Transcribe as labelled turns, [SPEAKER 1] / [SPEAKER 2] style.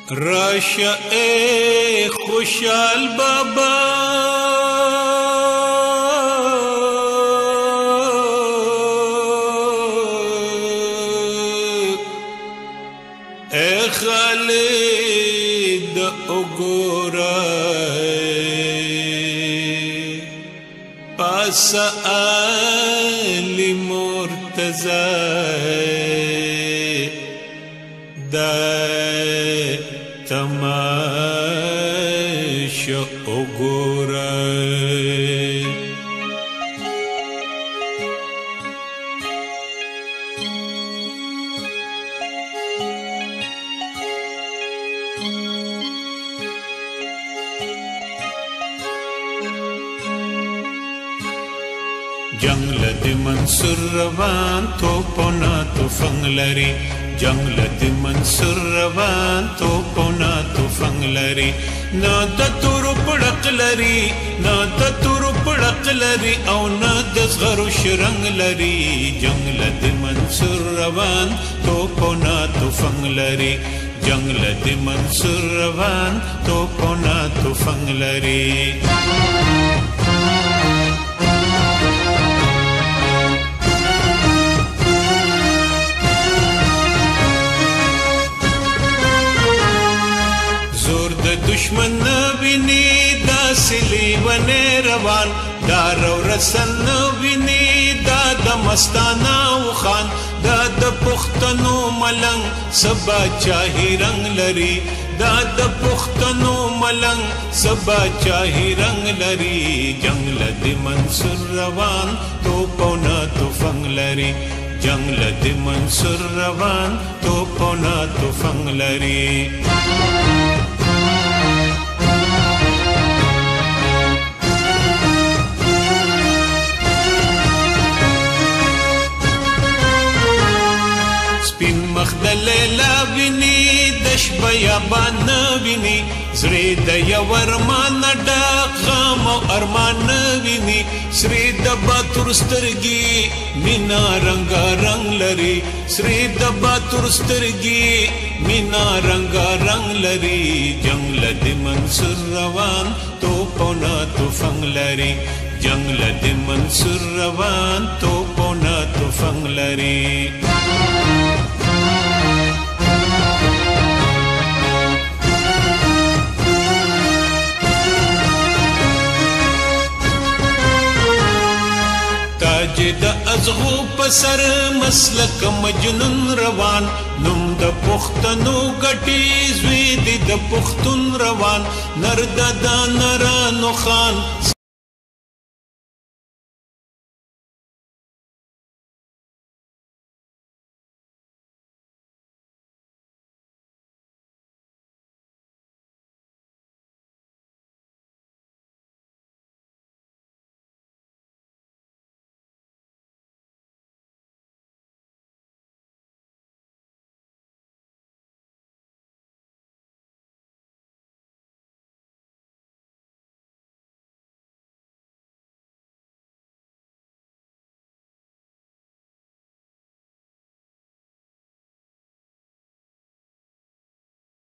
[SPEAKER 1] راشه ای خوشحال بابا ای خالد اگورای پاس آلی مرتضی دای تماشا اگورای جنگل دی منصور روان توپونا تفنگ لري جنگل دی منصور روان توپونا تفنگ لري نا د تورو پړق لري نا د تورو پړق لري او نا د زغرو شرنګ لري جنگل دی منصور روان توپونا تفنگ لري جنگل دی منصور روان توپونا تفنگ لري دشمن نبینی دا سلی ونی روان دا رو رسن نبینی دا دا مستانا و خان دا دا پختنو ملنگ سبا چاہی رنگ لری دا دا پختنو ملنگ سبا چاہی رنگ لری جنگل دی منصور روان توپونا تفنگ لری جنگل دی منصور روان توپونا تفنگ لری مخدلیلا ویني د شبيابان ویني سری د یورمان ډک غم او ارمان ویني سری د باتور سترګي مینا رنگ رنگ لري سری د باتور سترګي مینا رنگ رنگ لري جنگل دی منصور روان توپونا تفنگ لري جنگل دی منصور روان توپونا تفنگ لري د ازغو پسر مسلک مجنون روان نم د پختنو گٹی زوی دی د پختون روان نرد دا نرانو خان